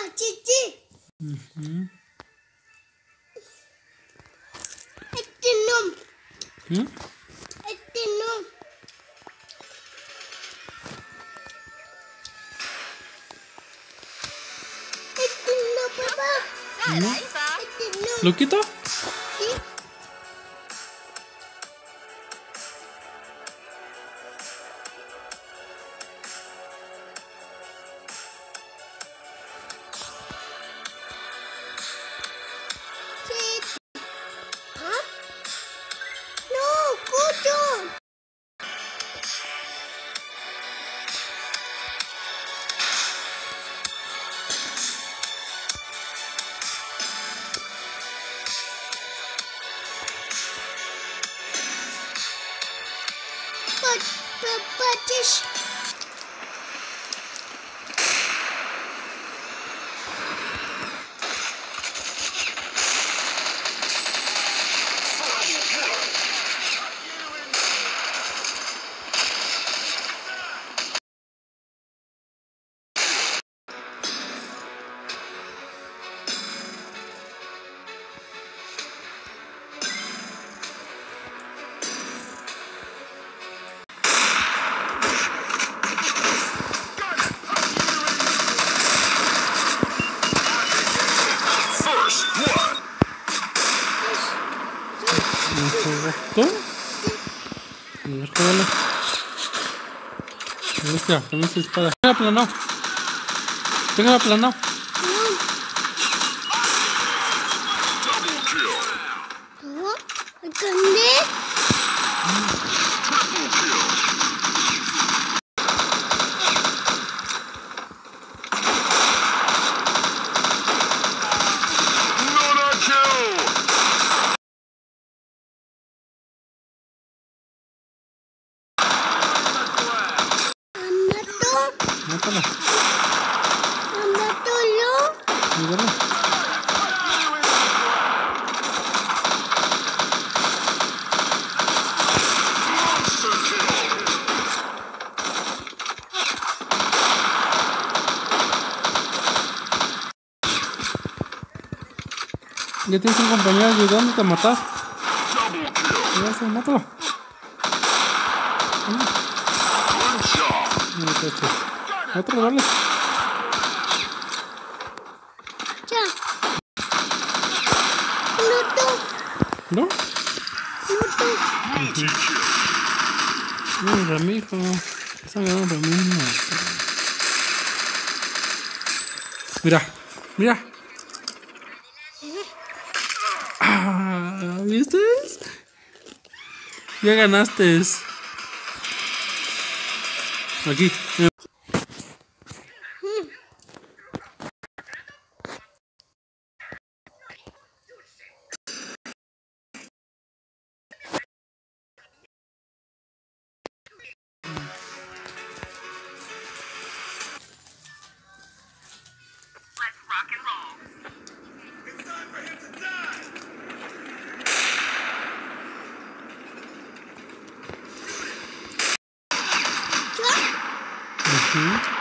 chichi. Este no. Este no. Este no, papá. Este no. ¿Lo quito? Sí. ¿Ah? No, Cucho. Patis. ¿Todo? A ver, jálale. Hostia, con esta espada. Déjala aplanado. Déjala aplanado. No. ¿Entendés? Mátala. Mátalo. Mírala. Ya tienes un compañero ayudándote a matar. Ya se, mátalo. Otro, dale. Ya. Luto. ¿No? Luto. Mira, mijo. Está ganando mismo. Mira, mira. ¿Viste? Ya ganaste. Aquí. Ya.